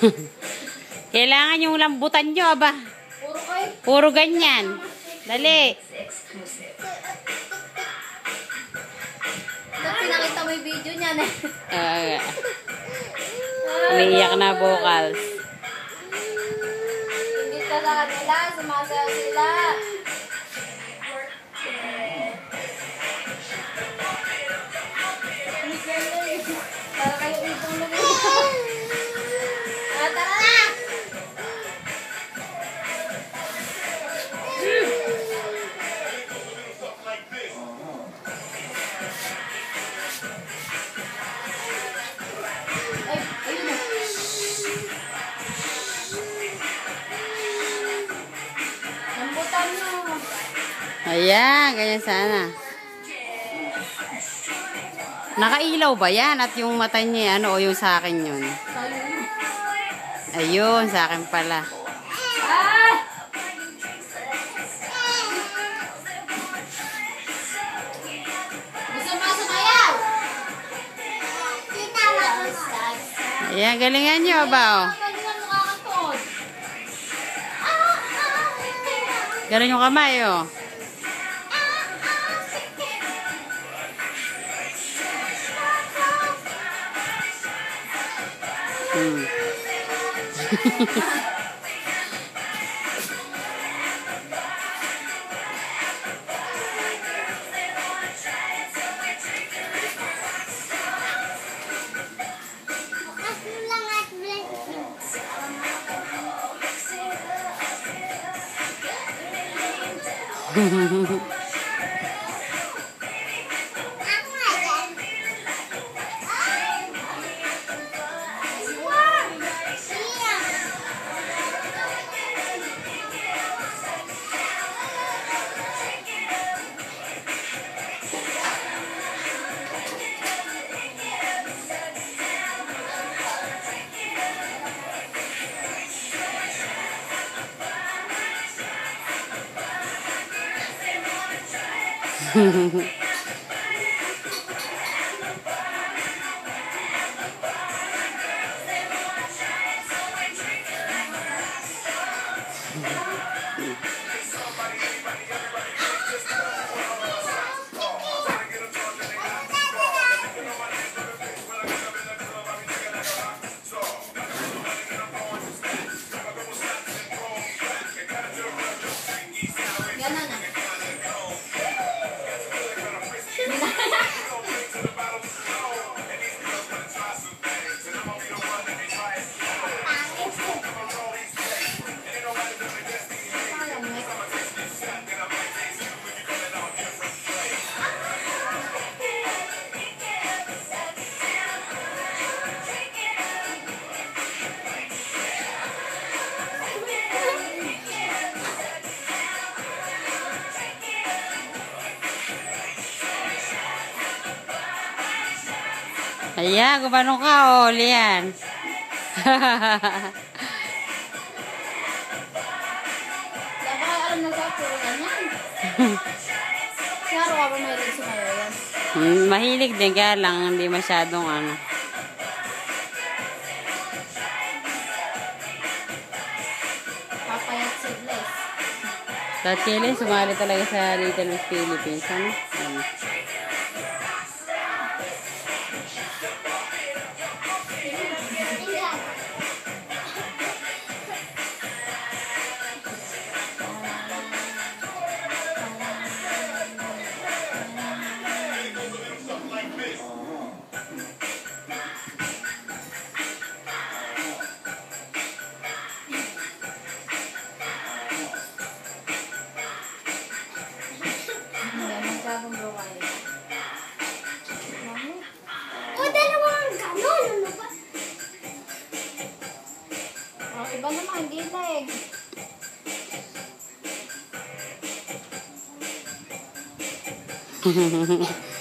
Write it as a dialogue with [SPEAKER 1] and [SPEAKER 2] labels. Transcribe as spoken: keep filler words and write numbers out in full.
[SPEAKER 1] Kailangan yung lambutan nyo, aba.
[SPEAKER 2] Puro kayo.
[SPEAKER 1] Puro ganyan. Dali.
[SPEAKER 2] Ba't pinakita mo yung video niya na?
[SPEAKER 1] Uh, umiiyak na vocals.
[SPEAKER 2] Hindi ka sa kanila, sumasayaw sila. Para kayo itong lumita. Ah, tara na! Ay, ayun na. Lambutan mo.
[SPEAKER 1] Ayan, ganyan sana. Nakailaw ba yan? At yung mata niya, ano, o yung sa akin yun? Ayun, sa akin pala.
[SPEAKER 2] Ah! Gusto mo sumayaw?
[SPEAKER 1] Ayan, galingan nyo ba, o?
[SPEAKER 2] Galingan mo kakatod.
[SPEAKER 1] Galing yung kamay, o. Hmm.
[SPEAKER 2] Ganon na.
[SPEAKER 1] Ayan, gumanong ka, o, Lian.
[SPEAKER 2] Dapat alam na sa puro ganyan. Klaro ka ba may rin sumayaw yan?
[SPEAKER 1] Hmm, mahilig din, kaya lang, hindi masyadong ano.
[SPEAKER 2] Papayat seedless.
[SPEAKER 1] Sa Chile, sumali talaga sa Little Miss Philippines. Ano? Ano?
[SPEAKER 2] Masyadong bro kayo.
[SPEAKER 3] O, dalawang ganon. Ano ba?
[SPEAKER 2] Oh, iba naman, hindi leg.
[SPEAKER 1] Hehehehe